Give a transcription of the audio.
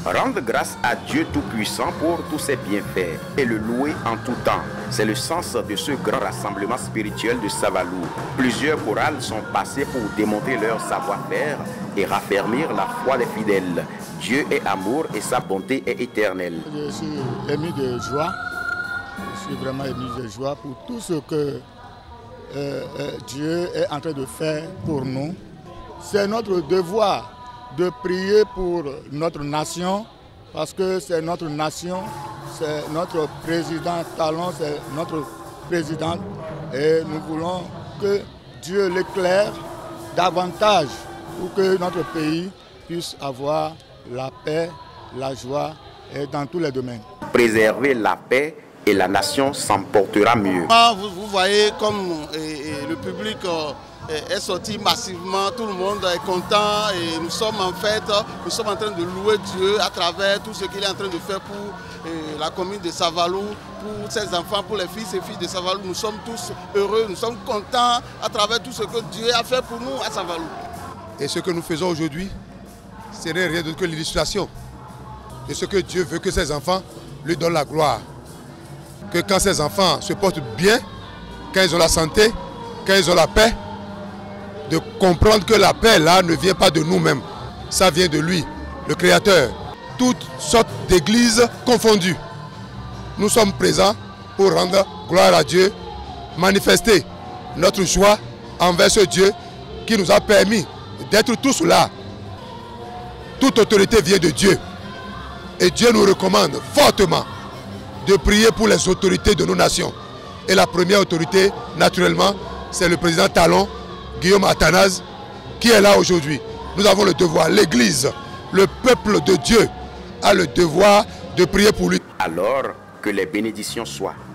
Rendre grâce à Dieu Tout-Puissant pour tous ses bienfaits et le louer en tout temps. C'est le sens de ce grand rassemblement spirituel de Savalou. Plusieurs chorales sont passées pour démontrer leur savoir-faire et raffermir la foi des fidèles. Dieu est amour et sa bonté est éternelle. Je suis ému de joie. Je suis vraiment ému de joie pour tout ce que Dieu est en train de faire pour nous. C'est notre devoir de prier pour notre nation, parce que c'est notre nation, c'est notre président Talon, c'est notre présidente, et nous voulons que Dieu l'éclaire davantage pour que notre pays puisse avoir la paix, la joie et dans tous les domaines. Préserver la paix et la nation s'en portera mieux. Vous voyez comme le public est sorti massivement, tout le monde est content et nous sommes en train de louer Dieu à travers tout ce qu'il est en train de faire pour la commune de Savalou, pour ses enfants, pour les fils et filles de Savalou. Nous sommes tous heureux, nous sommes contents à travers tout ce que Dieu a fait pour nous à Savalou. Et ce que nous faisons aujourd'hui, ce n'est rien d'autre que l'illustration de ce que Dieu veut que ses enfants lui donnent la gloire. Que quand ses enfants se portent bien, quand ils ont la santé, quand ils ont la paix, de comprendre que la paix là ne vient pas de nous-mêmes, ça vient de lui, le Créateur. Toutes sortes d'églises confondues. Nous sommes présents pour rendre gloire à Dieu, manifester notre joie envers ce Dieu qui nous a permis d'être tous là. Toute autorité vient de Dieu. Et Dieu nous recommande fortement de prier pour les autorités de nos nations. Et la première autorité, naturellement, c'est le président Talon, Guillaume Athanase, qui est là aujourd'hui. Nous avons le devoir, l'Église, le peuple de Dieu a le devoir de prier pour lui. Alors que les bénédictions soient